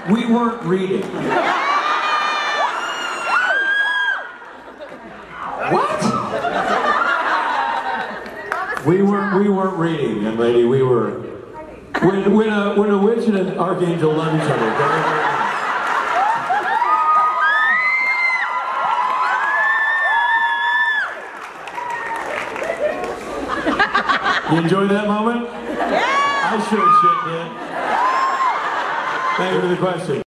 We weren't reading. What? We weren't reading, young lady. We were. When a witch and an archangel love each other. You enjoy that moment? Yeah! I sure as shit did. Thank you for the question.